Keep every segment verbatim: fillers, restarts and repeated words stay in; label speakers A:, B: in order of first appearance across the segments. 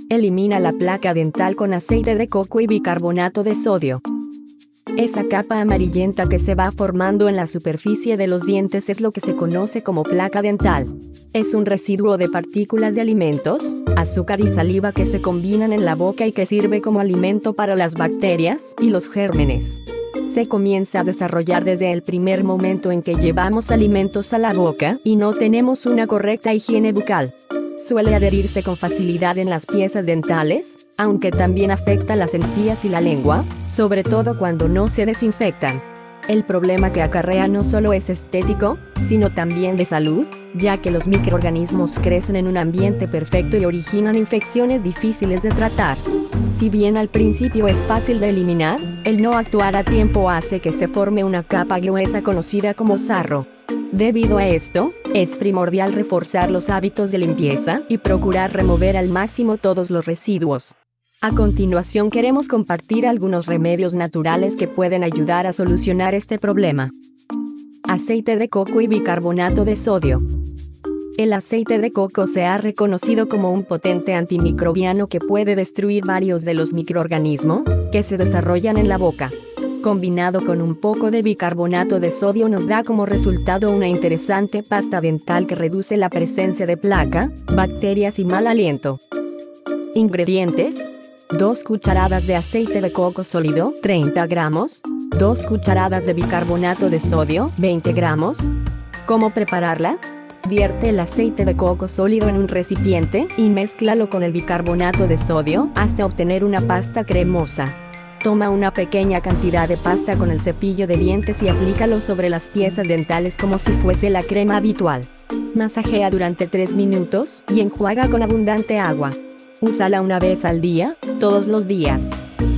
A: Elimina la placa dental con aceite de coco y bicarbonato de sodio. Esa capa amarillenta que se va formando en la superficie de los dientes es lo que se conoce como placa dental. Es un residuo de partículas de alimentos, azúcar y saliva que se combinan en la boca y que sirve como alimento para las bacterias y los gérmenes. Se comienza a desarrollar desde el primer momento en que llevamos alimentos a la boca y no tenemos una correcta higiene bucal. Suele adherirse con facilidad en las piezas dentales, aunque también afecta las encías y la lengua, sobre todo cuando no se desinfectan. El problema que acarrea no solo es estético, sino también de salud, ya que los microorganismos crecen en un ambiente perfecto y originan infecciones difíciles de tratar. Si bien al principio es fácil de eliminar, el no actuar a tiempo hace que se forme una capa gruesa conocida como sarro. Debido a esto, es primordial reforzar los hábitos de limpieza y procurar remover al máximo todos los residuos. A continuación queremos compartir algunos remedios naturales que pueden ayudar a solucionar este problema. Aceite de coco y bicarbonato de sodio. El aceite de coco se ha reconocido como un potente antimicrobiano que puede destruir varios de los microorganismos que se desarrollan en la boca. Combinado con un poco de bicarbonato de sodio nos da como resultado una interesante pasta dental que reduce la presencia de placa, bacterias y mal aliento. Ingredientes: dos cucharadas de aceite de coco sólido, treinta gramos, dos cucharadas de bicarbonato de sodio, veinte gramos. ¿Cómo prepararla? Vierte el aceite de coco sólido en un recipiente y mézclalo con el bicarbonato de sodio hasta obtener una pasta cremosa. Toma una pequeña cantidad de pasta con el cepillo de dientes y aplícalo sobre las piezas dentales como si fuese la crema habitual. Masajea durante tres minutos y enjuaga con abundante agua. Úsala una vez al día, todos los días.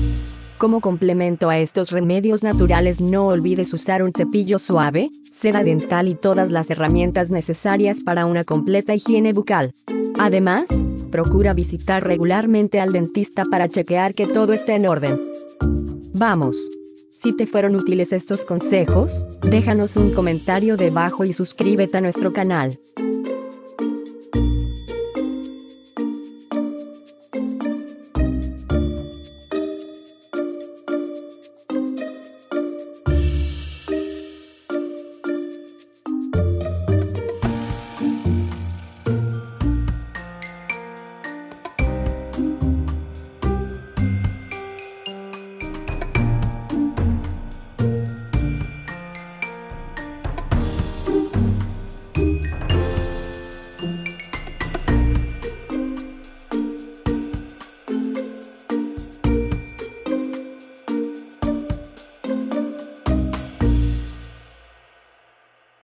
A: Como complemento a estos remedios naturales, no olvides usar un cepillo suave, cera dental y todas las herramientas necesarias para una completa higiene bucal. Además, procura visitar regularmente al dentista para chequear que todo esté en orden. Vamos. Si te fueron útiles estos consejos, déjanos un comentario debajo y suscríbete a nuestro canal.